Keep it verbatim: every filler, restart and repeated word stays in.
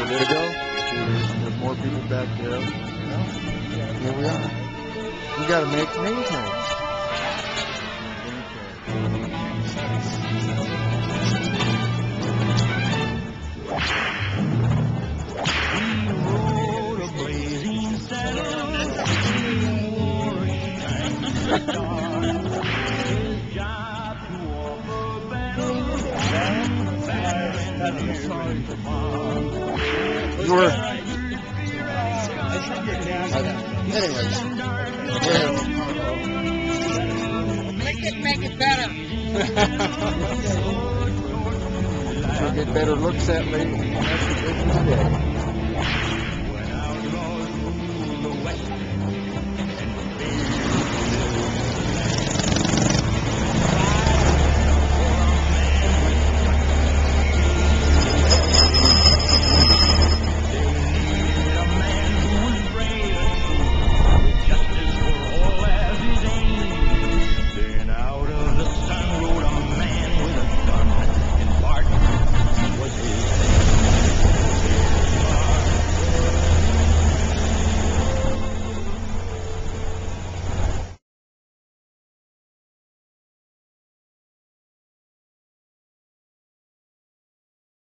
There we go. There's more people back there. Here we are. We gotta make name tags. You were. Anyways. Make it, make it better. Make it better looks that way. That's the business today.